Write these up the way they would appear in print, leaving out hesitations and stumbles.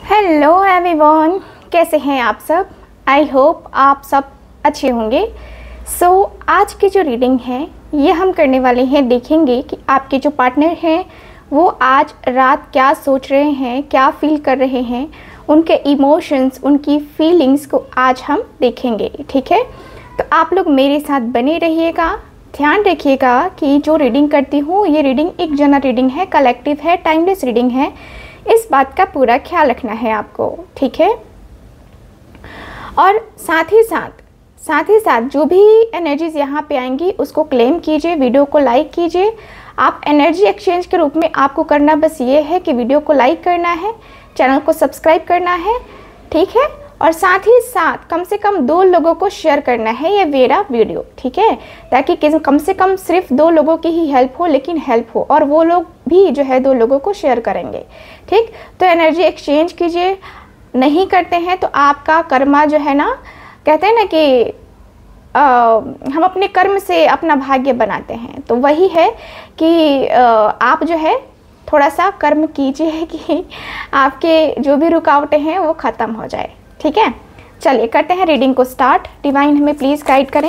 Hello everyone, कैसे हैं आप सब। आई होप आप सब अच्छे होंगे। आज की जो रीडिंग है ये हम करने वाले हैं, देखेंगे कि आपके जो पार्टनर हैं वो आज रात क्या सोच रहे हैं, क्या फील कर रहे हैं, उनके इमोशंस, उनकी फीलिंग्स को आज हम देखेंगे। ठीक है, तो आप लोग मेरे साथ बने रहिएगा। ध्यान रखिएगा कि जो रीडिंग करती हूँ ये रीडिंग एक जनरल रीडिंग है, कलेक्टिव है, टाइमलेस रीडिंग है। इस बात का पूरा ख्याल रखना है आपको, ठीक है। और साथ ही साथ जो भी एनर्जीज यहाँ पे आएंगी उसको क्लेम कीजिए, वीडियो को लाइक कीजिए। आप एनर्जी एक्सचेंज के रूप में आपको करना बस ये है कि वीडियो को लाइक करना है, चैनल को सब्सक्राइब करना है, ठीक है। और साथ ही साथ कम से कम 2 लोगों को शेयर करना है ये मेरा वीडियो, ठीक है, ताकि कम से कम सिर्फ 2 लोगों की ही हेल्प हो, लेकिन हेल्प हो, और वो लोग भी जो है 2 लोगों को शेयर करेंगे। ठीक, तो एनर्जी एक्सचेंज कीजिए। नहीं करते हैं तो आपका कर्मा जो है ना, कहते हैं ना कि हम अपने कर्म से अपना भाग्य बनाते हैं, तो वही है कि आप जो है थोड़ा सा कर्म कीजिए कि आपके जो भी रुकावटें हैं वो ख़त्म हो जाए। ठीक है, चलिए करते हैं रीडिंग को स्टार्ट। डिवाइन हमें प्लीज़ गाइड करें।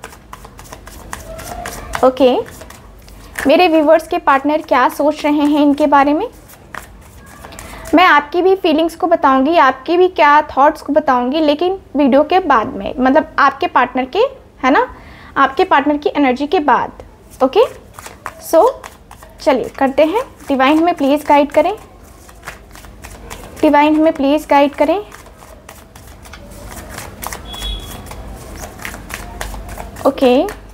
ओके, मेरे व्यूवर्स के पार्टनर क्या सोच रहे हैं इनके बारे में। मैं आपकी भी फीलिंग्स को बताऊंगी, आपकी भी क्या थॉट्स को बताऊंगी, लेकिन वीडियो के बाद में, मतलब आपके पार्टनर के, है ना, आपके पार्टनर की एनर्जी के बाद। ओके, चलिए करते हैं। डिवाइन हमें प्लीज़ गाइड करें। डिवाइन हमें प्लीज़ गाइड करें। ओके,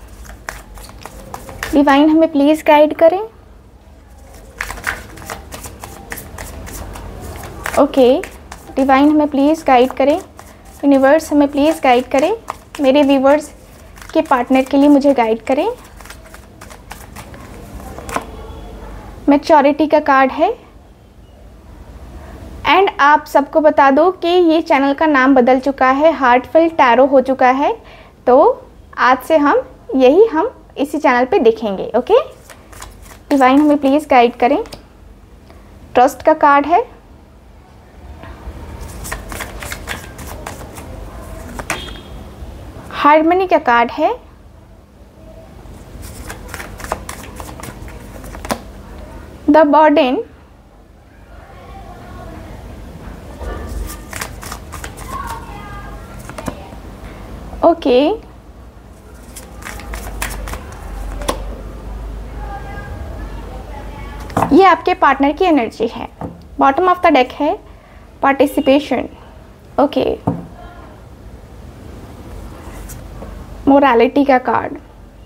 डिवाइन हमें प्लीज़ गाइड करें। ओके, डिवाइन हमें प्लीज़ गाइड करें। यूनिवर्स हमें प्लीज़ गाइड करें। मेरे व्यूवर्स के पार्टनर के लिए मुझे गाइड करें। मैच्योरिटी का कार्ड है। एंड आप सबको बता दो कि ये चैनल का नाम बदल चुका है, हार्टफुल टैरो हो चुका है, तो आज से हम इसी चैनल पे देखेंगे। ओके, डिवाइन हमें प्लीज़ गाइड करें। ट्रस्ट का कार्ड है। हार्मनी का कार्ड है। The burden. ओके, ये आपके पार्टनर की एनर्जी है। बॉटम ऑफ द डेक है पार्टिसिपेशन। ओके, मोरालिटी का कार्ड।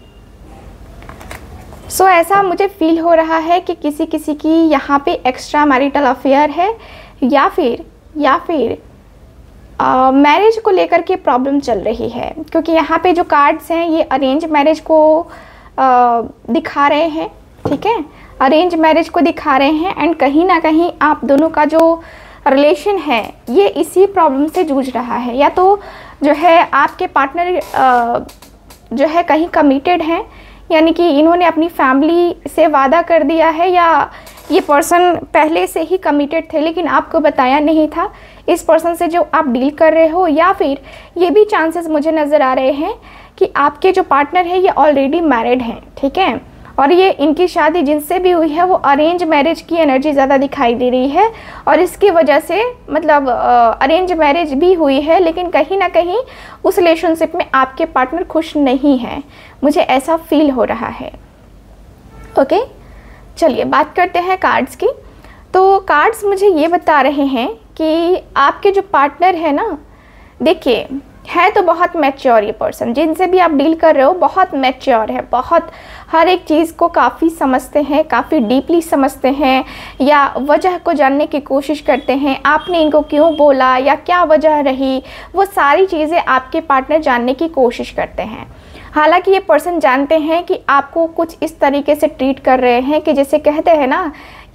ऐसा मुझे फील हो रहा है कि किसी की यहाँ पे एक्स्ट्रा मैरिटल अफेयर है, या फिर मैरिज को लेकर के प्रॉब्लम चल रही है, क्योंकि यहाँ पे जो कार्ड्स हैं ये अरेंज मैरिज को दिखा रहे हैं। ठीक है, अरेंज मैरिज को दिखा रहे हैं, एंड कहीं ना कहीं आप दोनों का जो रिलेशन है ये इसी प्रॉब्लम से जूझ रहा है। या तो जो है आपके पार्टनर जो है कहीं कमिटेड हैं, यानी कि इन्होंने अपनी फैमिली से वादा कर दिया है, या ये पर्सन पहले से ही कमिटेड थे लेकिन आपको बताया नहीं था इस पर्सन से जो आप डील कर रहे हो। या फिर ये भी चांसेस मुझे नज़र आ रहे हैं कि आपके जो पार्टनर है ये ऑलरेडी मैरिड हैं। ठीक है, और ये इनकी शादी जिनसे भी हुई है वो अरेंज मैरिज की एनर्जी ज़्यादा दिखाई दे रही है, और इसकी वजह से मतलब अरेंज मैरिज भी हुई है, लेकिन कहीं ना कहीं उस रिलेशनशिप में आपके पार्टनर खुश नहीं है, मुझे ऐसा फील हो रहा है। ओके, चलिए बात करते हैं कार्ड्स की। तो कार्ड्स मुझे ये बता रहे हैं कि आपके जो पार्टनर है ना, देखिए है तो बहुत मैच्योर ये पर्सन, जिनसे भी आप डील कर रहे हो बहुत मैच्योर है, बहुत हर एक चीज़ को काफ़ी समझते हैं, काफ़ी डीपली समझते हैं, या वजह को जानने की कोशिश करते हैं। आपने इनको क्यों बोला या क्या वजह रही, वो सारी चीज़ें आपके पार्टनर जानने की कोशिश करते हैं। हालांकि ये पर्सन जानते हैं कि आपको कुछ इस तरीके से ट्रीट कर रहे हैं कि जैसे कहते हैं ना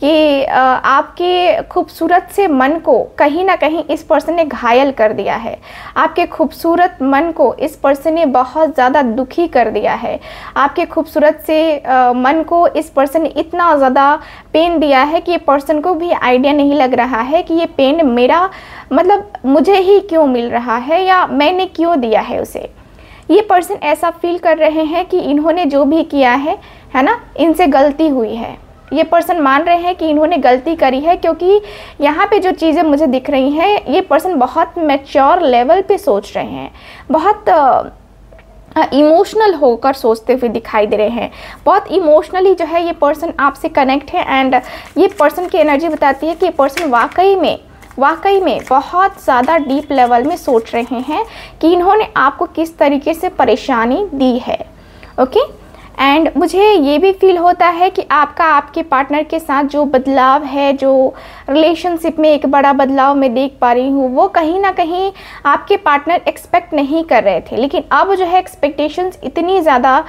कि आपके खूबसूरत से मन को कहीं ना कहीं इस पर्सन ने घायल कर दिया है। आपके खूबसूरत मन को इस पर्सन ने बहुत ज़्यादा दुखी कर दिया है। आपके खूबसूरत से मन को इस पर्सन ने इतना ज़्यादा पेन दिया है कि ये पर्सन को भी आइडिया नहीं लग रहा है कि ये पेन मेरा मतलब मुझे ही क्यों मिल रहा है या मैंने क्यों दिया है उसे। ये पर्सन ऐसा फील कर रहे हैं कि इन्होंने जो भी किया है ना, इनसे गलती हुई है। ये पर्सन मान रहे हैं कि इन्होंने गलती करी है, क्योंकि यहाँ पे जो चीज़ें मुझे दिख रही हैं, ये पर्सन बहुत मैच्योर लेवल पे सोच रहे हैं, बहुत इमोशनल होकर सोचते हुए दिखाई दे रहे हैं। बहुत इमोशनली जो है ये पर्सन आपसे कनेक्ट है। एंड ये पर्सन की एनर्जी बताती है कि ये पर्सन वाकई में बहुत ज़्यादा डीप लेवल में सोच रहे हैं कि इन्होंने आपको किस तरीके से परेशानी दी है। ओके, एंड मुझे ये भी फील होता है कि आपके पार्टनर के साथ जो बदलाव है, जो रिलेशनशिप में एक बड़ा बदलाव मैं देख पा रही हूँ, वो कहीं ना कहीं आपके पार्टनर एक्सपेक्ट नहीं कर रहे थे। लेकिन अब जो है एक्सपेक्टेशंस इतनी ज़्यादा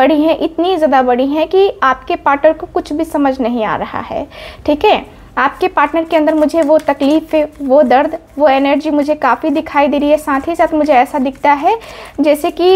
बड़ी हैं कि आपके पार्टनर को कुछ भी समझ नहीं आ रहा है। ठीक है, आपके पार्टनर के अंदर मुझे वो तकलीफ़, वो दर्द, वो एनर्जी मुझे काफ़ी दिखाई दे रही है। साथ ही साथ मुझे ऐसा दिखता है जैसे कि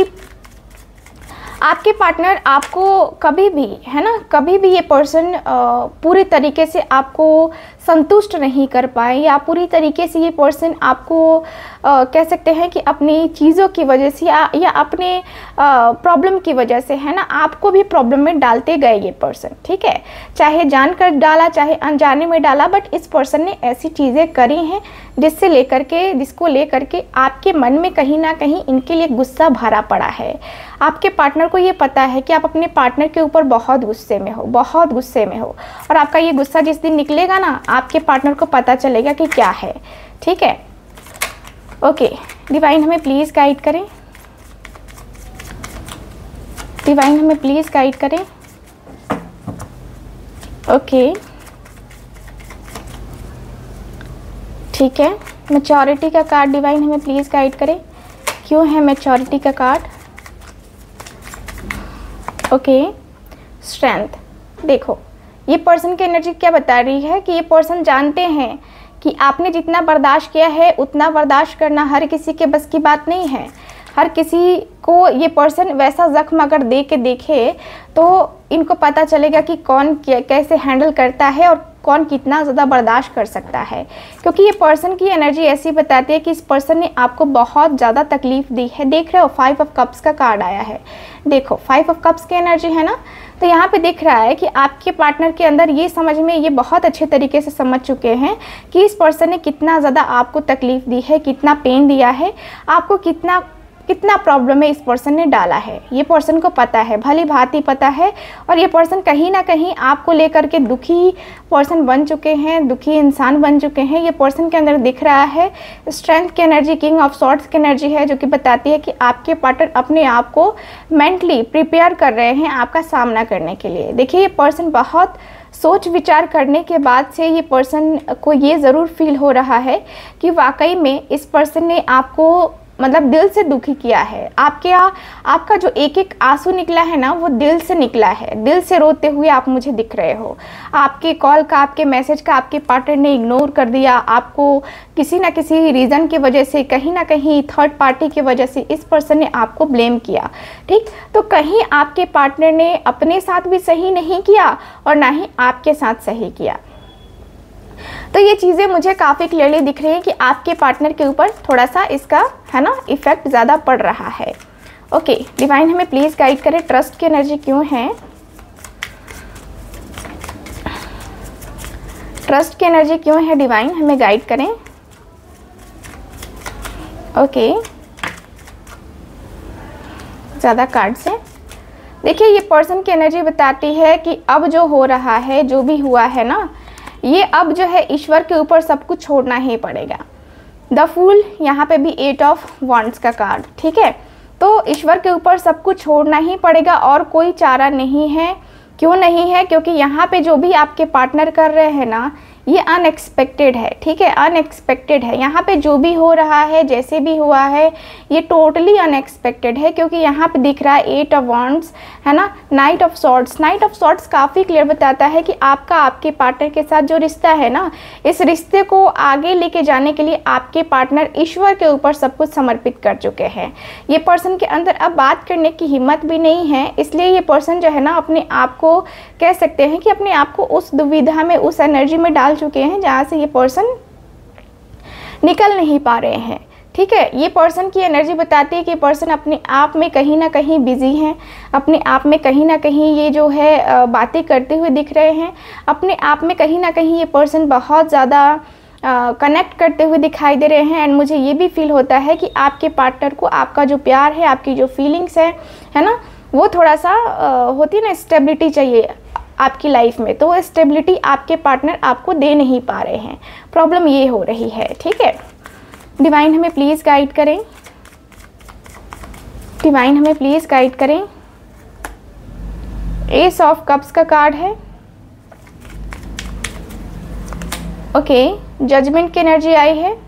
आपके पार्टनर आपको कभी भी ये पर्सन पूरे तरीके से आपको संतुष्ट नहीं कर पाए, या पूरी तरीके से ये पर्सन आपको कह सकते हैं कि अपनी चीज़ों की वजह से या अपने प्रॉब्लम की वजह से आपको भी प्रॉब्लम में डालते गए ये पर्सन। ठीक है, चाहे जानकर डाला चाहे अनजाने में डाला, बट इस पर्सन ने ऐसी चीज़ें करी हैं जिसको लेकर के आपके मन में कहीं ना कहीं इनके लिए गुस्सा भरा पड़ा है। आपके पार्टनर को ये पता है कि आप अपने पार्टनर के ऊपर बहुत गुस्से में हो, और आपका ये गुस्सा जिस दिन निकलेगा ना, आपके पार्टनर को पता चलेगा कि क्या है। ठीक है, ओके, डिवाइन हमें प्लीज़ गाइड करें, ओके, ठीक है। मैच्योरिटी का कार्ड डिवाइन हमें प्लीज़ गाइड करें, क्यों है मैच्योरिटी का कार्ड? Okay, strength. देखो, ये पर्सन की एनर्जी क्या बता रही है कि ये पर्सन जानते हैं कि आपने जितना बर्दाश्त किया है उतना बर्दाश्त करना हर किसी के बस की बात नहीं है। हर किसी को ये पर्सन वैसा ज़ख्म अगर देखे तो इनको पता चलेगा कि कौन कैसे हैंडल करता है और कौन कितना ज़्यादा बर्दाश्त कर सकता है। क्योंकि ये पर्सन की एनर्जी ऐसी बताती है कि इस पर्सन ने आपको बहुत ज़्यादा तकलीफ़ दी है। देख रहे हो, 5 ऑफ कप्स का कार्ड आया है। देखो, 5 ऑफ कप्स की एनर्जी है ना, तो यहाँ पे दिख रहा है कि आपके पार्टनर के अंदर ये बहुत अच्छे तरीके से समझ चुके हैं कि इस पर्सन ने कितना ज़्यादा आपको तकलीफ़ दी है, कितना पेन दिया है, आपको कितना प्रॉब्लम में इस पर्सन ने डाला है। ये पर्सन को पता है, भली भांति पता है, और ये पर्सन कहीं ना कहीं आपको लेकर के दुखी पर्सन बन चुके हैं, दुखी इंसान बन चुके हैं। ये पर्सन के अंदर दिख रहा है स्ट्रेंथ की एनर्जी, किंग ऑफ सॉर्ड्स की एनर्जी है, जो कि बताती है कि आपके पार्टनर अपने आप को मेंटली प्रिपेयर कर रहे हैं आपका सामना करने के लिए। देखिए, ये पर्सन बहुत सोच विचार करने के बाद से ये पर्सन को ये ज़रूर फील हो रहा है कि वाकई में इस पर्सन ने आपको मतलब दिल से दुखी किया है। आपका जो एक आंसू निकला है ना, वो दिल से निकला है। दिल से रोते हुए आप मुझे दिख रहे हो। आपके कॉल का, आपके मैसेज का आपके पार्टनर ने इग्नोर कर दिया। आपको किसी ना किसी रीज़न की वजह से, कहीं ना कहीं थर्ड पार्टी की वजह से इस पर्सन ने आपको ब्लेम किया। ठीक, तो कहीं आपके पार्टनर ने अपने साथ भी सही नहीं किया और ना ही आपके साथ सही किया। तो ये चीज़ें मुझे काफ़ी क्लियरली दिख रही हैं कि आपके पार्टनर के ऊपर थोड़ा सा इसका इफ़ेक्ट ज़्यादा पड़ रहा है। ओके, डिवाइन हमें प्लीज़ गाइड करें, ट्रस्ट की एनर्जी क्यों है? ट्रस्ट की एनर्जी क्यों है डिवाइन, हमें गाइड करें। ओके, ज़्यादा कार्ड से देखिए, ये पर्सन की एनर्जी बताती है कि अब जो हो रहा है, जो भी हुआ है ना, ये अब जो है ईश्वर के ऊपर सब कुछ छोड़ना ही पड़ेगा। द फूल, यहाँ पे भी 8 ऑफ वॉन्ड्स का कार्ड। ठीक है, तो ईश्वर के ऊपर सब कुछ छोड़ना ही पड़ेगा और कोई चारा नहीं है। क्यों नहीं है? क्योंकि यहाँ पे जो भी आपके पार्टनर कर रहे हैं ना, ये अनएक्सपेक्टेड है, ठीक है, अनएक्सपेक्टेड है। यहाँ पे जो भी हो रहा है, जैसे भी हुआ है, ये टोटली अनएक्सपेक्टेड है, क्योंकि यहाँ पे दिख रहा है 8 ऑफ वॉन्ड्स, है ना, knight of swords. Knight of swords काफ़ी क्लियर बताता है कि आपका आपके पार्टनर के साथ जो रिश्ता है ना, इस रिश्ते को आगे लेके जाने के लिए आपके पार्टनर ईश्वर के ऊपर सब कुछ समर्पित कर चुके हैं। ये पर्सन के अंदर अब बात करने की हिम्मत भी नहीं है, इसलिए ये पर्सन जो है ना, अपने आप को कह सकते हैं कि अपने आप को उस दुविधा में, उस एनर्जी में डाल चुके हैं जहाँ से ये पर्सन निकल नहीं पा रहे हैं, ठीक है। ये पर्सन की एनर्जी बताती है कि पर्सन अपने आप में कहीं ना कहीं बिजी हैं, अपने आप में कहीं ना कहीं ये जो है बातें करते हुए दिख रहे हैं, अपने आप में कहीं ना कहीं ये पर्सन बहुत ज़्यादा कनेक्ट करते हुए दिखाई दे रहे हैं। एंड मुझे ये भी फील होता है कि आपके पार्टनर को आपका जो प्यार है, आपकी जो फीलिंग्स है ना, वो थोड़ा सा होती है ना, स्टेबिलिटी चाहिए आपकी लाइफ में, तो वो स्टेबिलिटी आपके पार्टनर आपको दे नहीं पा रहे हैं। प्रॉब्लम ये हो रही है, ठीक है। डिवाइन हमें प्लीज़ गाइड करें, डिवाइन हमें प्लीज़ गाइड करें। एस ऑफ कप्स का कार्ड है, ओके, जजमेंट की एनर्जी आई है,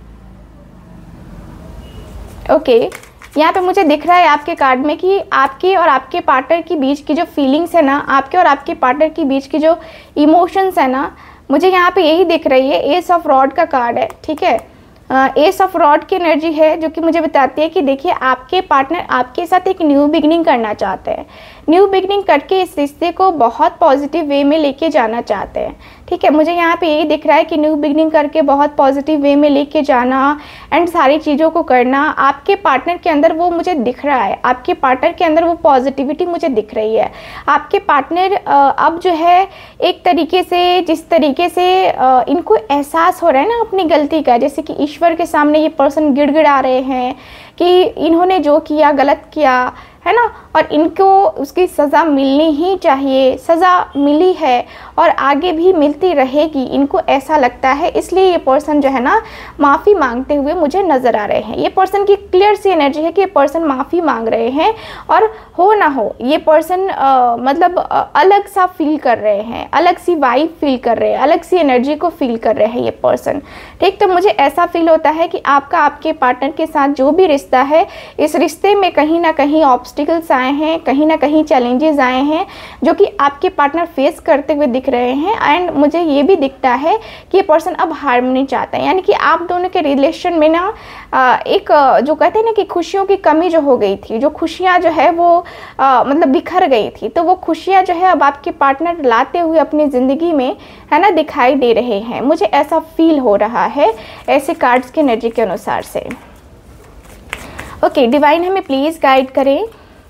ओके। यहाँ पे मुझे दिख रहा है आपके कार्ड में कि आपके और आपके पार्टनर के बीच की जो फीलिंग्स है ना, आपके और आपके पार्टनर के बीच की जो इमोशंस है ना, मुझे यहाँ पे यही दिख रही है। एस ऑफ रॉड का कार्ड है, ठीक है। एस ऑफ रॉड की एनर्जी है, जो कि मुझे बताती है कि देखिए आपके पार्टनर आपके साथ एक न्यू बिगनिंग करना चाहते हैं, न्यू बिगनिंग करके इस रिश्ते को बहुत पॉजिटिव वे में लेके जाना चाहते हैं, ठीक है। मुझे यहाँ पे यही दिख रहा है कि न्यू बिगनिंग करके बहुत पॉजिटिव वे में लेके जाना एंड सारी चीज़ों को करना, आपके पार्टनर के अंदर वो मुझे दिख रहा है, आपके पार्टनर के अंदर वो पॉजिटिविटी मुझे दिख रही है। आपके पार्टनर अब जो है एक तरीके से, जिस तरीके से इनको एहसास हो रहा है ना अपनी गलती का, जैसे कि ईश्वर के सामने ये पर्सन गिड़गिड़ा रहे हैं कि इन्होंने जो किया गलत किया, है ना, और इनको उसकी सज़ा मिलनी ही चाहिए, सज़ा मिली है और आगे भी मिलती रहेगी, इनको ऐसा लगता है। इसलिए ये पर्सन जो है ना माफ़ी मांगते हुए मुझे नज़र आ रहे हैं। ये पर्सन की क्लियर सी एनर्जी है कि ये पर्सन माफ़ी मांग रहे हैं, और हो ना हो ये पर्सन मतलब अलग सा फील कर रहे हैं, अलग सी वाइब फील कर रहे हैं, अलग सी एनर्जी को फील कर रहे हैं ये पर्सन, ठीक। तो मुझे ऐसा फील होता है कि आपका आपके पार्टनर के साथ जो भी रिश्ता है, इस रिश्ते में कहीं ना कहीं ऑब्स्टिकल्स आए हैं, कहीं ना कहीं चैलेंजेस आए हैं, जो कि आपके पार्टनर फेस करते हुए दिख रहे हैं। एंड मुझे ये भी दिखता है कि ये पर्सन अब हार्मनी चाहता है, यानी कि आप दोनों के रिलेशन में ना एक जो कहते हैं ना कि खुशियों की कमी जो हो गई थी, जो खुशियाँ जो है वो मतलब बिखर गई थी, तो वो खुशियाँ जो है अब आपके पार्टनर लाते हुए अपनी ज़िंदगी में, है ना, दिखाई दे रहे हैं। मुझे ऐसा फील हो रहा है ऐसे कार्ड्स की एनर्जी के अनुसार से। ओके, डिवाइन हमें प्लीज़ गाइड करें,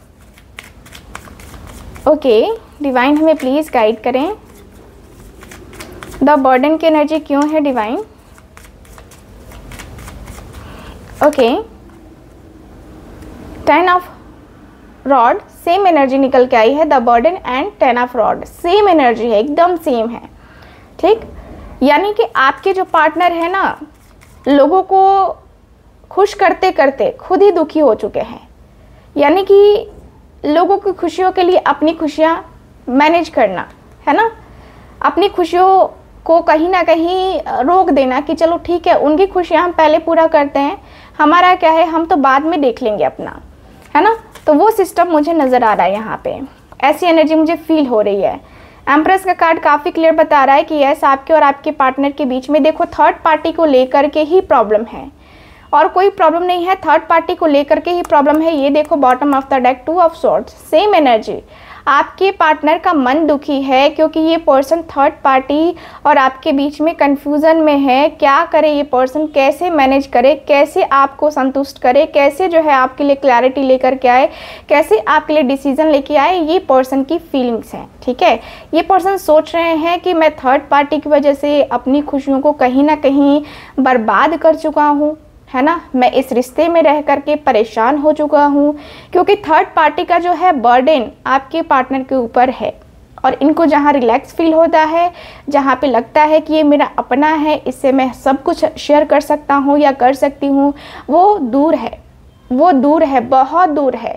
ओके, डिवाइन हमें प्लीज़ गाइड करें। द बर्डन की एनर्जी क्यों है divine? Okay, 10 of rod, same energy निकल के आई है। The burden and 10 of rod same energy है, एकदम सेम है, ठीक। यानी कि आपके जो पार्टनर है ना, लोगों को खुश करते करते खुद ही दुखी हो चुके हैं, यानी कि लोगों की खुशियों के लिए अपनी खुशियाँ मैनेज करना, है ना, अपनी खुशियों को कहीं ना कहीं रोक देना कि चलो ठीक है, उनकी खुशियाँ हम पहले पूरा करते हैं, हमारा क्या है, हम तो बाद में देख लेंगे अपना, है ना। तो वो सिस्टम मुझे नज़र आ रहा है यहाँ पे, ऐसी एनर्जी मुझे फील हो रही है। एम्प्रेस का कार्ड काफ़ी क्लियर बता रहा है कि यस, आपके और आपके पार्टनर के बीच में देखो थर्ड पार्टी को लेकर के ही प्रॉब्लम है, और कोई प्रॉब्लम नहीं है, थर्ड पार्टी को लेकर के ही प्रॉब्लम है। ये देखो bottom of the deck, 2 of swords, same energy. आपके पार्टनर का मन दुखी है क्योंकि ये पर्सन थर्ड पार्टी और आपके बीच में कंफ्यूजन में है। क्या करे ये पर्सन, कैसे मैनेज करे, कैसे आपको संतुष्ट करे, कैसे जो है आपके लिए क्लैरिटी लेकर के आए, कैसे आपके लिए डिसीजन लेके आए, ये पर्सन की फीलिंग्स हैं, ठीक है। ये पर्सन सोच रहे हैं कि मैं थर्ड पार्टी की वजह से अपनी खुशियों को कहीं ना कहीं बर्बाद कर चुका हूँ, है ना, मैं इस रिश्ते में रह करके परेशान हो चुका हूँ, क्योंकि थर्ड पार्टी का जो है बर्डन आपके पार्टनर के ऊपर है, और इनको जहाँ रिलैक्स फील होता है, जहाँ पे लगता है कि ये मेरा अपना है, इससे मैं सब कुछ शेयर कर सकता हूँ या कर सकती हूँ, वो दूर है, वो दूर है, बहुत दूर है।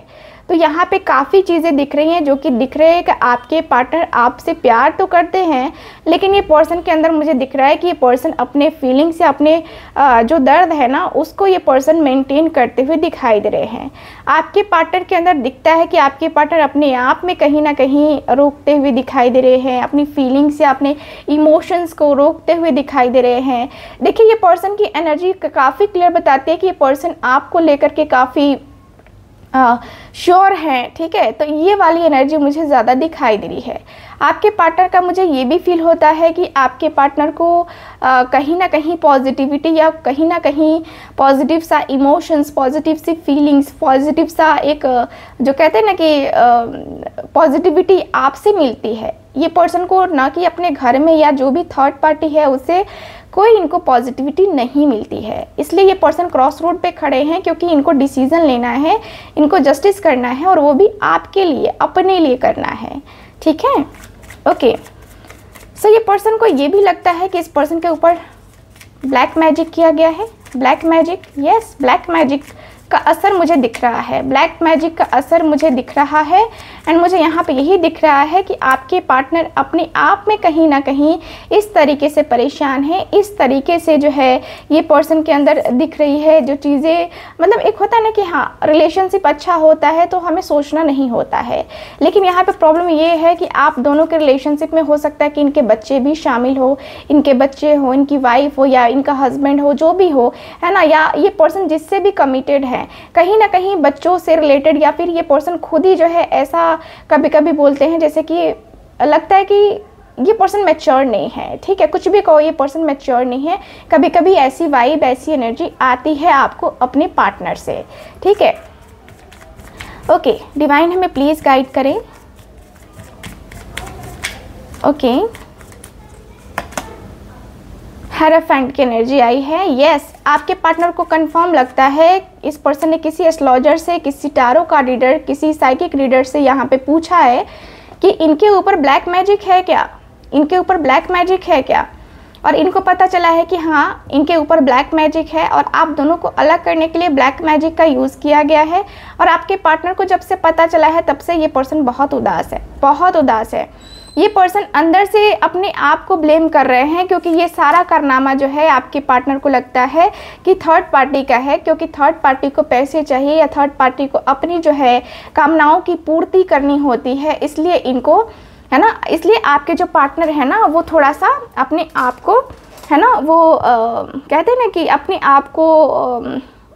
तो यहाँ पे काफ़ी चीज़ें दिख रही हैं, जो कि दिख रहे हैं कि आपके पार्टनर आपसे प्यार तो करते हैं, लेकिन ये पर्सन के अंदर मुझे दिख रहा है कि ये पर्सन अपने फीलिंग्स या अपने जो दर्द है ना उसको ये पर्सन मेंटेन करते हुए दिखाई दे रहे हैं। आपके पार्टनर के अंदर दिखता है कि आपके पार्टनर अपने आप में कहीं ना कहीं रोकते हुए दिखाई दे रहे हैं, अपनी फीलिंग्स या अपने इमोशंस को रोकते हुए दिखाई दे रहे हैं। देखिए ये पर्सन की एनर्जी काफ़ी क्लियर बताती है कि ये पर्सन आपको लेकर के काफ़ी श्योर है, ठीक है। तो ये वाली एनर्जी मुझे ज़्यादा दिखाई दे रही है। आपके पार्टनर का मुझे ये भी फील होता है कि आपके पार्टनर को कहीं ना कहीं पॉजिटिविटी या कहीं ना कहीं पॉजिटिव सा इमोशंस, पॉजिटिव सी फीलिंग्स, पॉजिटिव सा एक जो कहते हैं ना कि पॉजिटिविटी आपसे मिलती है। ये पर्सन को ना कि अपने घर में या जो भी थर्ड पार्टी है उससे कोई इनको पॉजिटिविटी नहीं मिलती है। इसलिए ये पर्सन क्रॉस रोड पे खड़े हैं, क्योंकि इनको डिसीज़न लेना है, इनको जस्टिस करना है, और वो भी आपके लिए, अपने लिए करना है, ठीक है। ओके, सो ये पर्सन को ये भी लगता है कि इस पर्सन के ऊपर ब्लैक मैजिक किया गया है। Black magic, yes, black magic का असर मुझे दिख रहा है, ब्लैक मैजिक का असर मुझे दिख रहा है। एंड मुझे यहाँ पे यही दिख रहा है कि आपके पार्टनर अपने आप में कहीं ना कहीं इस तरीके से परेशान है, इस तरीके से जो है ये पर्सन के अंदर दिख रही है जो चीज़ें, मतलब एक होता है ना कि हाँ रिलेशनशिप अच्छा होता है तो हमें सोचना नहीं होता है, लेकिन यहाँ पे प्रॉब्लम ये है कि आप दोनों के रिलेशनशिप में हो सकता है कि इनके बच्चे भी शामिल हो, इनके बच्चे हो, इनकी वाइफ हो या इनका हस्बैंड हो, जो भी हो, है ना, या ये पर्सन जिससे भी कमिटेड है कहीं ना कहीं बच्चों से रिलेटेड, या फिर ये पर्सन खुद ही जो है ऐसा कभी कभी बोलते हैं जैसे कि लगता है कि ये पर्सन मैच्योर नहीं है, ठीक है, कुछ भी कहो ये पर्सन मैच्योर नहीं है। कभी कभी ऐसी वाइब, ऐसी एनर्जी आती है आपको अपने पार्टनर से, ठीक है। ओके, डिवाइन हमें प्लीज़ गाइड करें। ओके, हेरोफेंट की एनर्जी आई है। यस, आपके पार्टनर को कंफर्म लगता है इस पर्सन ने किसी एस्ट्रोलॉजर से, किसी टारो कार्ड रीडर, किसी साइकिक रीडर से यहाँ पे पूछा है कि इनके ऊपर ब्लैक मैजिक है क्या, इनके ऊपर ब्लैक मैजिक है क्या, और इनको पता चला है कि हाँ इनके ऊपर ब्लैक मैजिक है और आप दोनों को अलग करने के लिए ब्लैक मैजिक का यूज़ किया गया है। और आपके पार्टनर को जब से पता चला है तब से ये पर्सन बहुत उदास है, बहुत उदास है। ये पर्सन अंदर से अपने आप को ब्लेम कर रहे हैं, क्योंकि ये सारा कारनामा जो है आपके पार्टनर को लगता है कि थर्ड पार्टी का है, क्योंकि थर्ड पार्टी को पैसे चाहिए या थर्ड पार्टी को अपनी जो है कामनाओं की पूर्ति करनी होती है, इसलिए इनको, है ना, इसलिए आपके जो पार्टनर है ना वो थोड़ा सा अपने आप को, है ना, वो कहते हैं ना कि अपने आप को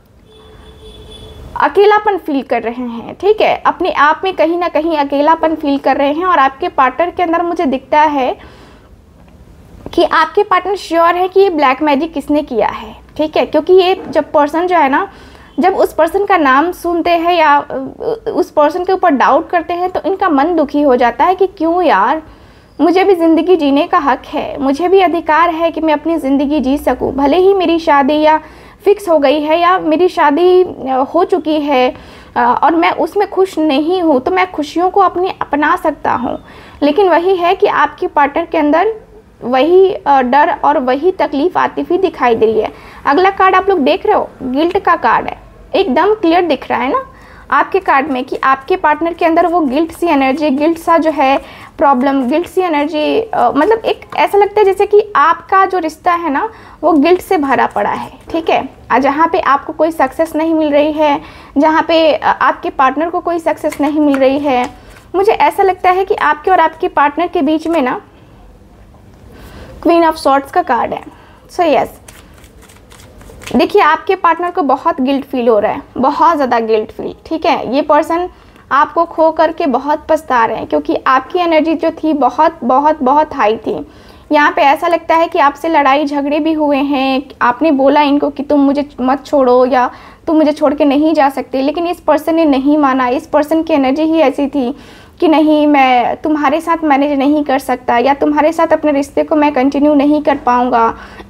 अकेलापन फील कर रहे हैं, ठीक है, अपने आप में कहीं ना कहीं अकेलापन फील कर रहे हैं। और आपके पार्टनर के अंदर मुझे दिखता है कि आपके पार्टनर श्योर है कि ये ब्लैक मैजिक किसने किया है, ठीक है, क्योंकि ये जब पर्सन जो है ना, जब उस पर्सन का नाम सुनते हैं या उस पर्सन के ऊपर डाउट करते हैं तो इनका मन दुखी हो जाता है कि क्यों यार, मुझे भी ज़िंदगी जीने का हक है, मुझे भी अधिकार है कि मैं अपनी ज़िंदगी जी सकूं, भले ही मेरी शादी या फिक्स हो गई है या मेरी शादी हो चुकी है और मैं उसमें खुश नहीं हूँ, तो मैं खुशियों को अपनी अपना सकता हूँ। लेकिन वही है कि आपके पार्टनर के अंदर वही डर और वही तकलीफ़ आती हुई दिखाई दे रही है। अगला कार्ड आप लोग देख रहे हो, गिल्ट का कार्ड है, एकदम क्लियर दिख रहा है ना आपके कार्ड में कि आपके पार्टनर के अंदर वो गिल्ट सी एनर्जी, गिल्ट सा जो है प्रॉब्लम, गिल्ट सी एनर्जी, मतलब एक ऐसा लगता है जैसे कि आपका जो रिश्ता है ना वो गिल्ट से भरा पड़ा है, ठीक है। जहाँ पे आपको कोई सक्सेस नहीं मिल रही है, जहाँ पे आपके पार्टनर को कोई सक्सेस नहीं मिल रही है, मुझे ऐसा लगता है कि आपके और आपके पार्टनर के बीच में ना क्वीन ऑफ सॉर्ड्स का कार्ड है। सो यस, देखिए आपके पार्टनर को बहुत गिल्ट फील हो रहा है, बहुत ज़्यादा गिल्ट फील, ठीक है। ये पर्सन आपको खो करके बहुत पछता रहे हैं, क्योंकि आपकी एनर्जी जो थी बहुत बहुत बहुत हाई थी। यहाँ पे ऐसा लगता है कि आपसे लड़ाई झगड़े भी हुए हैं, आपने बोला इनको कि तुम मुझे मत छोड़ो या तुम मुझे छोड़ के नहीं जा सकते, लेकिन इस पर्सन ने नहीं माना। इस पर्सन की एनर्जी ही ऐसी थी कि नहीं, मैं तुम्हारे साथ मैनेज नहीं कर सकता, या तुम्हारे साथ अपने रिश्ते को मैं कंटिन्यू नहीं कर पाऊँगा,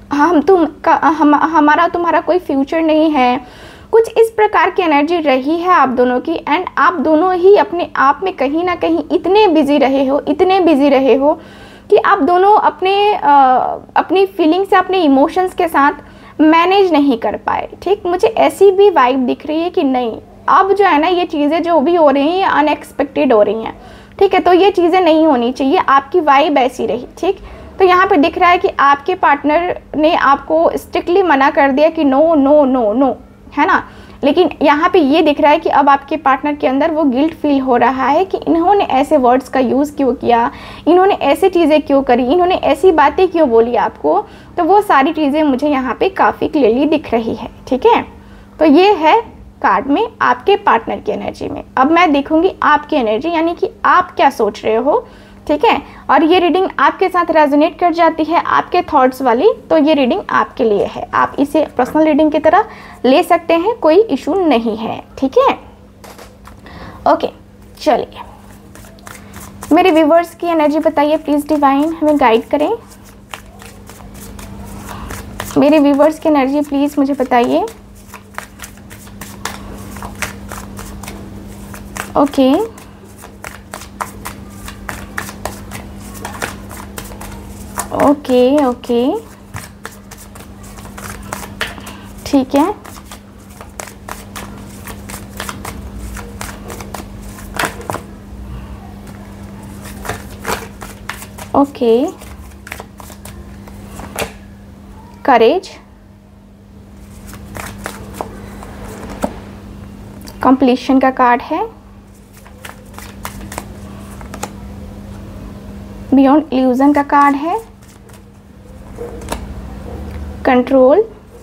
हमारा तुम्हारा कोई फ्यूचर नहीं है। कुछ इस प्रकार की एनर्जी रही है आप दोनों की। एंड आप दोनों ही अपने आप में कहीं ना कहीं इतने बिजी रहे हो, इतने बिजी रहे हो कि आप दोनों अपनी फीलिंग्स से, अपने इमोशंस के साथ मैनेज नहीं कर पाए, ठीक। मुझे ऐसी भी वाइब दिख रही है कि नहीं, अब जो है ना ये चीज़ें जो भी हो रही हैं ये अनएक्सपेक्टेड हो रही हैं, ठीक है। तो ये चीज़ें नहीं होनी चाहिए, आपकी वाइब ऐसी रही, ठीक। तो यहाँ पे दिख रहा है कि आपके पार्टनर ने आपको स्ट्रिक्टली मना कर दिया कि नो नो नो नो, है ना। लेकिन यहाँ पे ये दिख रहा है कि अब आपके पार्टनर के अंदर वो गिल्ट फील हो रहा है कि इन्होंने ऐसे वर्ड्स का यूज़ क्यों किया, इन्होंने ऐसी चीज़ें क्यों करी, इन्होंने ऐसी बातें क्यों बोली आपको। तो वो सारी चीज़ें मुझे यहाँ पे काफ़ी क्लियरली दिख रही है, ठीक है। तो ये है कार्ड में आपके पार्टनर की एनर्जी में। अब मैं देखूंगी आपकी एनर्जी, यानी कि आप क्या सोच रहे हो, ठीक है। और ये रीडिंग आपके साथ रेजोनेट कर जाती है आपके थॉट्स वाली, तो ये रीडिंग आपके लिए है। आप इसे पर्सनल रीडिंग की तरह ले सकते हैं, कोई इशू नहीं है, ठीक है। ओके, चलिए मेरे व्यूवर्स की एनर्जी बताइए प्लीज़ डिवाइन, हमें गाइड करें। मेरे व्यूवर्स की एनर्जी प्लीज़ मुझे बताइए। ओके, ओके ओके, ठीक है। ओके, करेज, कंप्लीशन का कार्ड है, बियॉन्ड इल्यूजन का कार्ड है, control,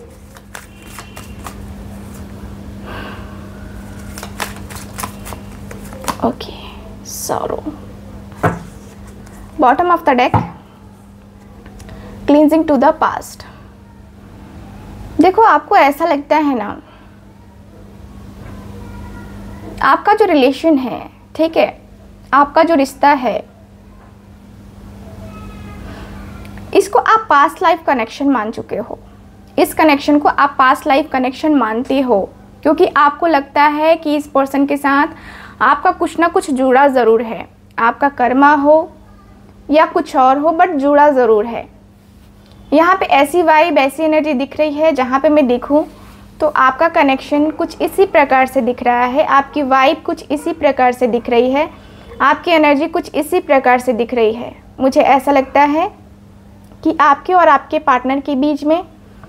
okay, sorrow, bottom of the deck, cleansing to the past. देखो आपको ऐसा लगता है ना, आपका जो रिलेशन है, ठीक है, आपका जो रिश्ता है, इसको आप पास्ट लाइफ कनेक्शन मान चुके हो। इस कनेक्शन को आप पास्ट लाइफ कनेक्शन मानते हो, क्योंकि आपको लगता है कि इस पर्सन के साथ आपका कुछ ना कुछ जुड़ा ज़रूर है। आपका कर्मा हो या कुछ और हो, बट जुड़ा ज़रूर है। यहाँ पे ऐसी वाइब, ऐसी एनर्जी दिख रही है, जहाँ पे मैं देखूँ तो आपका कनेक्शन कुछ इसी प्रकार से दिख रहा है, आपकी वाइब कुछ इसी प्रकार से दिख रही है, आपकी एनर्जी कुछ इसी प्रकार से दिख रही है। मुझे ऐसा लगता है कि आपके और आपके पार्टनर के बीच में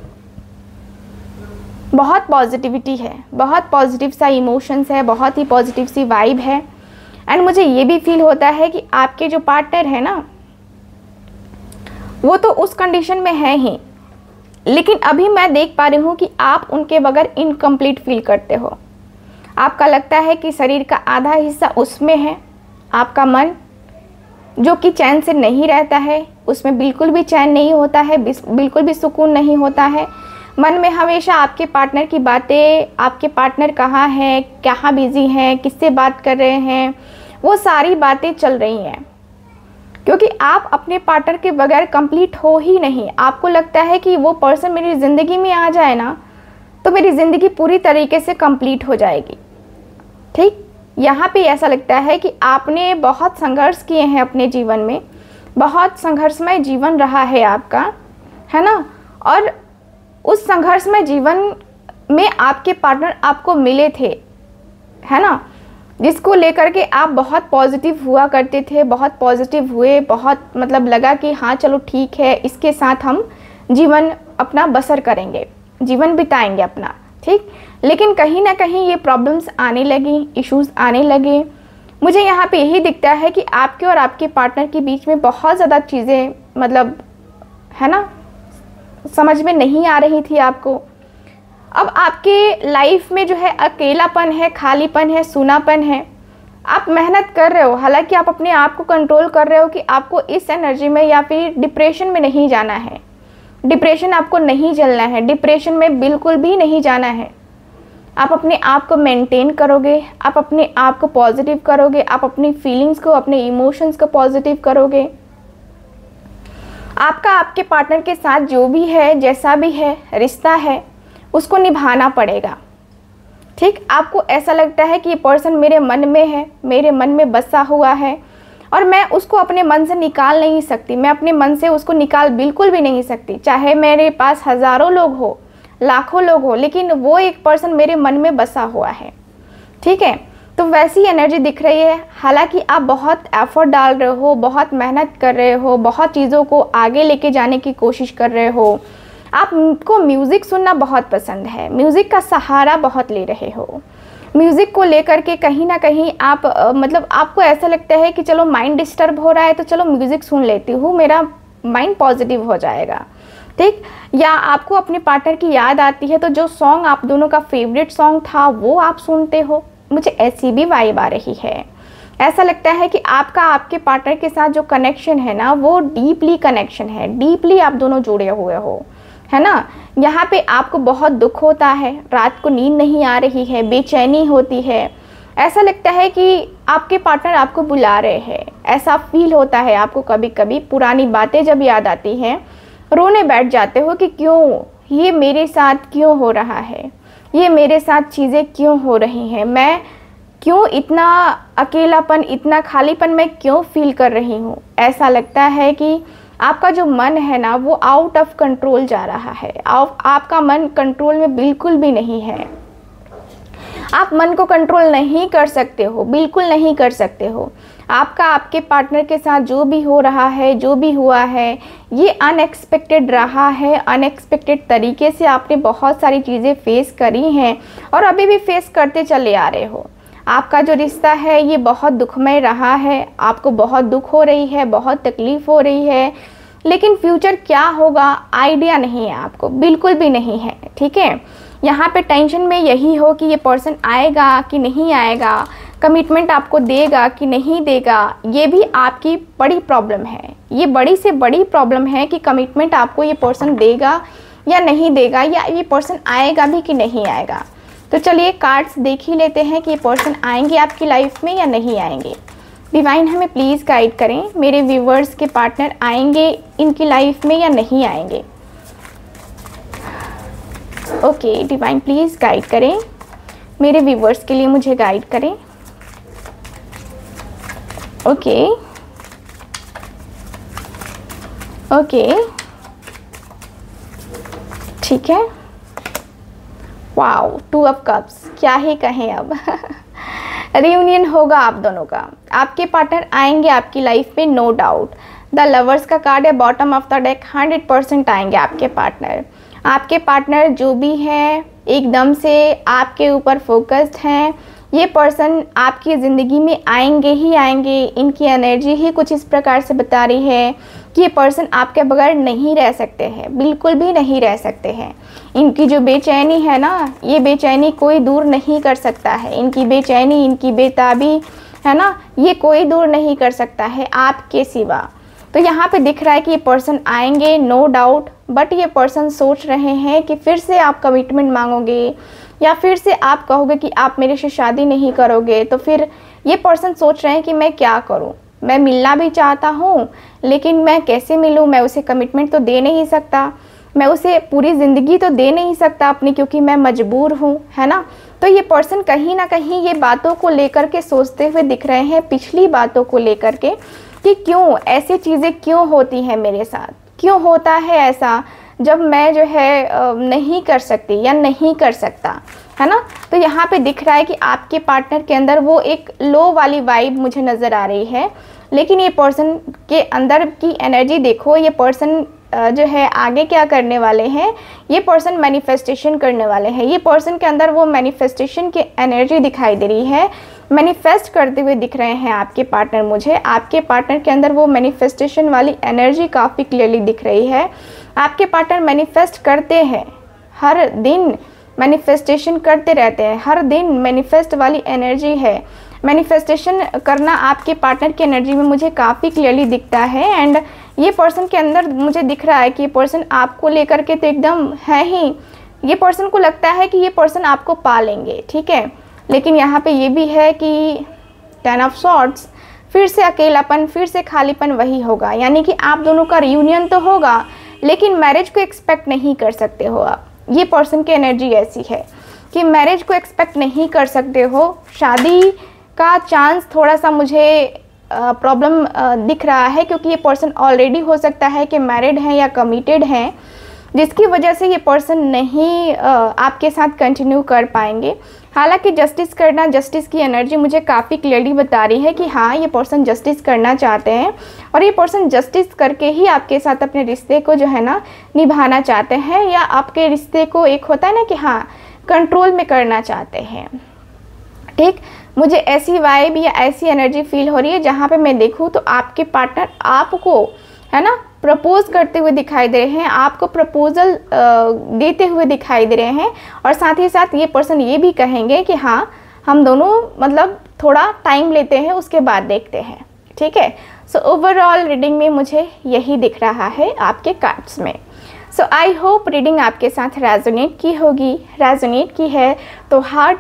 बहुत पॉजिटिविटी है, बहुत पॉजिटिव सा इमोशंस है, बहुत ही पॉजिटिव सी वाइब है। एंड मुझे ये भी फील होता है कि आपके जो पार्टनर है ना, वो तो उस कंडीशन में है ही, लेकिन अभी मैं देख पा रही हूँ कि आप उनके बगैर इनकम्प्लीट फील करते हो। आपका लगता है कि शरीर का आधा हिस्सा उसमें है, आपका मन जो कि चैन से नहीं रहता है, उसमें बिल्कुल भी चैन नहीं होता है, बिल्कुल भी सुकून नहीं होता है। मन में हमेशा आपके पार्टनर की बातें, आपके पार्टनर कहाँ है, कहाँ बिजी हैं, किससे बात कर रहे हैं, वो सारी बातें चल रही हैं, क्योंकि आप अपने पार्टनर के बगैर कंप्लीट हो ही नहीं। आपको लगता है कि वो पर्सन मेरी ज़िंदगी में आ जाए ना, तो मेरी ज़िंदगी पूरी तरीके से कंप्लीट हो जाएगी, ठीक। यहाँ पे ऐसा लगता है कि आपने बहुत संघर्ष किए हैं अपने जीवन में, बहुत संघर्षमय जीवन रहा है आपका, है ना। और उस संघर्षमय जीवन में आपके पार्टनर आपको मिले थे, है ना, जिसको लेकर के आप बहुत पॉजिटिव हुआ करते थे, बहुत पॉजिटिव हुए, बहुत मतलब लगा कि हाँ चलो ठीक है, इसके साथ हम जीवन अपना बसर करेंगे, जीवन बिताएंगे अपना, ठीक। लेकिन कहीं ना कहीं ये प्रॉब्लम्स आने लगी, इश्यूज आने लगे। मुझे यहाँ पे यही दिखता है कि आपके और आपके पार्टनर के बीच में बहुत ज़्यादा चीज़ें, मतलब है ना, समझ में नहीं आ रही थी आपको। अब आपके लाइफ में जो है अकेलापन है, खालीपन है, सूनापन है। आप मेहनत कर रहे हो, हालांकि आप अपने आप को कंट्रोल कर रहे हो कि आपको इस एनर्जी में या फिर डिप्रेशन में नहीं जाना है, डिप्रेशन आपको नहीं चलना है, डिप्रेशन में बिल्कुल भी नहीं जाना है। आप अपने आप को मेंटेन करोगे, आप अपने आप को पॉजिटिव करोगे, आप अपनी फीलिंग्स को, अपने इमोशंस को पॉजिटिव करोगे। आपका आपके पार्टनर के साथ जो भी है, जैसा भी है रिश्ता है, उसको निभाना पड़ेगा, ठीक। आपको ऐसा लगता है कि ये पर्सन मेरे मन में है, मेरे मन में बसा हुआ है, और मैं उसको अपने मन से निकाल नहीं सकती, मैं अपने मन से उसको निकाल बिल्कुल भी नहीं सकती। चाहे मेरे पास हज़ारों लोग हो, लाखों लोग हो, लेकिन वो एक पर्सन मेरे मन में बसा हुआ है। ठीक है। तो वैसी एनर्जी दिख रही है। हालांकि आप बहुत एफर्ट डाल रहे हो, बहुत मेहनत कर रहे हो, बहुत चीज़ों को आगे लेके जाने की कोशिश कर रहे हो। आपको म्यूज़िक सुनना बहुत पसंद है, म्यूज़िक का सहारा बहुत ले रहे हो। म्यूज़िक को लेकर के कहीं ना कहीं आप मतलब आपको ऐसा लगता है कि चलो माइंड डिस्टर्ब हो रहा है तो चलो म्यूज़िक सुन लेती हूँ, मेरा माइंड पॉजिटिव हो जाएगा, ठीक। या आपको अपने पार्टनर की याद आती है तो जो सॉन्ग आप दोनों का फेवरेट सॉन्ग था वो आप सुनते हो। मुझे ऐसी भी वाइब आ रही है। ऐसा लगता है कि आपका आपके पार्टनर के साथ जो कनेक्शन है ना वो डीपली कनेक्शन है, डीपली आप दोनों जुड़े हुए हो, है ना। यहाँ पे आपको बहुत दुख होता है, रात को नींद नहीं आ रही है, बेचैनी होती है, ऐसा लगता है कि आपके पार्टनर आपको बुला रहे हैं, ऐसा फील होता है आपको। कभी कभी पुरानी बातें जब याद आती हैं रोने बैठ जाते हो कि क्यों ये मेरे साथ क्यों हो रहा है, ये मेरे साथ चीज़ें क्यों हो रही हैं, मैं क्यों इतना अकेलापन, इतना खालीपन मैं क्यों फील कर रही हूँ। ऐसा लगता है कि आपका जो मन है ना वो आउट ऑफ कंट्रोल जा रहा है। आपका मन कंट्रोल में बिल्कुल भी नहीं है। आप मन को कंट्रोल नहीं कर सकते हो, बिल्कुल नहीं कर सकते हो। आपका आपके पार्टनर के साथ जो भी हो रहा है, जो भी हुआ है, ये अनएक्सपेक्टेड रहा है। अनएक्सपेक्टेड तरीके से आपने बहुत सारी चीज़ें फेस करी हैं और अभी भी फेस करते चले आ रहे हो। आपका जो रिश्ता है ये बहुत दुखमय रहा है, आपको बहुत दुख हो रही है, बहुत तकलीफ़ हो रही है, लेकिन फ्यूचर क्या होगा आइडिया नहीं है आपको, बिल्कुल भी नहीं है, ठीक है। यहाँ पे टेंशन में यही हो कि ये पर्सन आएगा कि नहीं आएगा, कमिटमेंट आपको देगा कि नहीं देगा, ये भी आपकी बड़ी प्रॉब्लम है। ये बड़ी से बड़ी प्रॉब्लम है कि कमिटमेंट आपको ये पर्सन देगा या नहीं देगा, या ये पर्सन आएगा भी कि नहीं आएगा। तो चलिए कार्ड्स देख ही लेते हैं कि ये पर्सन आएंगे आपकी लाइफ में या नहीं आएंगे। डिवाइन हमें प्लीज़ गाइड करें, मेरे व्यूवर्स के पार्टनर आएंगे इनकी लाइफ में या नहीं आएंगे। ओके डिवाइन प्लीज़ गाइड करें, मेरे व्यूवर्स के लिए मुझे गाइड करें। ओके ओके ठीक है। वाओ, 2 ऑफ कप्स, क्या ही कहें अब। रियूनियन होगा आप दोनों का, आपके पार्टनर आएंगे आपकी लाइफ में, नो डाउट। द लवर्स का कार्ड है बॉटम ऑफ द डेक, 100% आएंगे आपके पार्टनर। आपके पार्टनर जो भी हैं एकदम से आपके ऊपर फोकस्ड हैं। ये पर्सन आपकी ज़िंदगी में आएंगे ही आएंगे। इनकी एनर्जी ही कुछ इस प्रकार से बता रही है कि ये पर्सन आपके बगैर नहीं रह सकते हैं, बिल्कुल भी नहीं रह सकते हैं। इनकी जो बेचैनी है ना, ये बेचैनी कोई दूर नहीं कर सकता है। इनकी बेचैनी, इनकी बेताबी है ना, ये कोई दूर नहीं कर सकता है आपके सिवा। तो यहाँ पे दिख रहा है कि ये पर्सन आएंगे नो डाउट, बट ये पर्सन सोच रहे हैं कि फिर से आप कमिटमेंट मांगोगे या फिर से आप कहोगे कि आप मेरे से शादी नहीं करोगे। तो फिर ये पर्सन सोच रहे हैं कि मैं क्या करूं, मैं मिलना भी चाहता हूं लेकिन मैं कैसे मिलूं, मैं उसे कमिटमेंट तो दे नहीं सकता, मैं उसे पूरी ज़िंदगी तो दे नहीं सकता अपनी, क्योंकि मैं मजबूर हूं, है ना। तो ये पर्सन कहीं ना कहीं ये बातों को लेकर के सोचते हुए दिख रहे हैं, पिछली बातों को लेकर के कि क्यों ऐसी चीज़ें क्यों होती हैं मेरे साथ, क्यों होता है ऐसा जब मैं जो है नहीं कर सकती या नहीं कर सकता, है ना। तो यहाँ पे दिख रहा है कि आपके पार्टनर के अंदर वो एक लो वाली वाइब मुझे नज़र आ रही है, लेकिन ये पर्सन के अंदर की एनर्जी देखो। ये पर्सन जो है आगे क्या करने वाले हैं, ये पर्सन मैनिफेस्टेशन करने वाले हैं। ये पर्सन के अंदर वो मैनिफेस्टेशन की एनर्जी दिखाई दे रही है, मैनिफेस्ट करते हुए दिख रहे हैं आपके पार्टनर मुझे। आपके पार्टनर के अंदर वो मैनिफेस्टेशन वाली एनर्जी काफ़ी क्लियरली दिख रही है। आपके पार्टनर मैनिफेस्ट करते हैं, हर दिन मैनिफेस्टेशन करते रहते हैं, हर दिन मैनिफेस्ट वाली एनर्जी है। मैनिफेस्टेशन करना आपके पार्टनर की एनर्जी में मुझे काफ़ी क्लियरली दिखता है। एंड ये पर्सन के अंदर मुझे दिख रहा है कि ये पर्सन आपको लेकर के तो एकदम है ही, ये पर्सन को लगता है कि ये पर्सन आपको पा लेंगे, ठीक है। लेकिन यहाँ पे ये भी है कि 10 ऑफ सॉर्ड्स, फिर से अकेलापन, फिर से खालीपन वही होगा। यानी कि आप दोनों का रियूनियन तो होगा लेकिन मैरिज को एक्सपेक्ट नहीं कर सकते हो आप। ये पर्सन की एनर्जी ऐसी है कि मैरिज को एक्सपेक्ट नहीं कर सकते हो। शादी का चांस थोड़ा सा मुझे प्रॉब्लम दिख रहा है, क्योंकि ये पर्सन ऑलरेडी हो सकता है कि मैरिड हैं या कमिटेड हैं, जिसकी वजह से ये पर्सन नहीं आपके साथ कंटिन्यू कर पाएंगे। हालांकि जस्टिस करना, जस्टिस की एनर्जी मुझे काफ़ी क्लियरली बता रही है कि हाँ, ये पर्सन जस्टिस करना चाहते हैं और ये पर्सन जस्टिस करके ही आपके साथ अपने रिश्ते को जो है ना निभाना चाहते हैं, या आपके रिश्ते को एक होता है ना कि हाँ कंट्रोल में करना चाहते हैं। ठीक, मुझे ऐसी वाइब या ऐसी एनर्जी फील हो रही है जहाँ पे मैं देखूँ तो आपके पार्टनर आपको है ना प्रपोज करते हुए दिखाई दे रहे हैं, आपको प्रपोजल देते हुए दिखाई दे रहे हैं, और साथ ही साथ ये पर्सन ये भी कहेंगे कि हाँ हम दोनों मतलब थोड़ा टाइम लेते हैं, उसके बाद देखते हैं। ठीक है, सो ओवरऑल रीडिंग में मुझे यही दिख रहा है आपके कार्ड्स में। सो आई होप रीडिंग आपके साथ रेजोनेट की होगी। रेजोनेट की है तो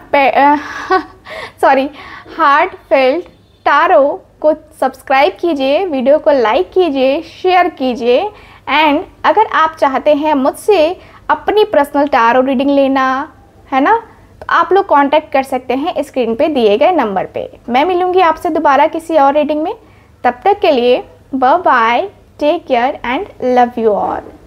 हार्ट फेल्ट टारो को सब्सक्राइब कीजिए, वीडियो को लाइक कीजिए, शेयर कीजिए, एंड अगर आप चाहते हैं मुझसे अपनी पर्सनल टारो रीडिंग लेना है ना, तो आप लोग कांटेक्ट कर सकते हैं स्क्रीन पे दिए गए नंबर पे। मैं मिलूँगी आपसे दोबारा किसी और रीडिंग में, तब तक के लिए bye bye, take care and love you all.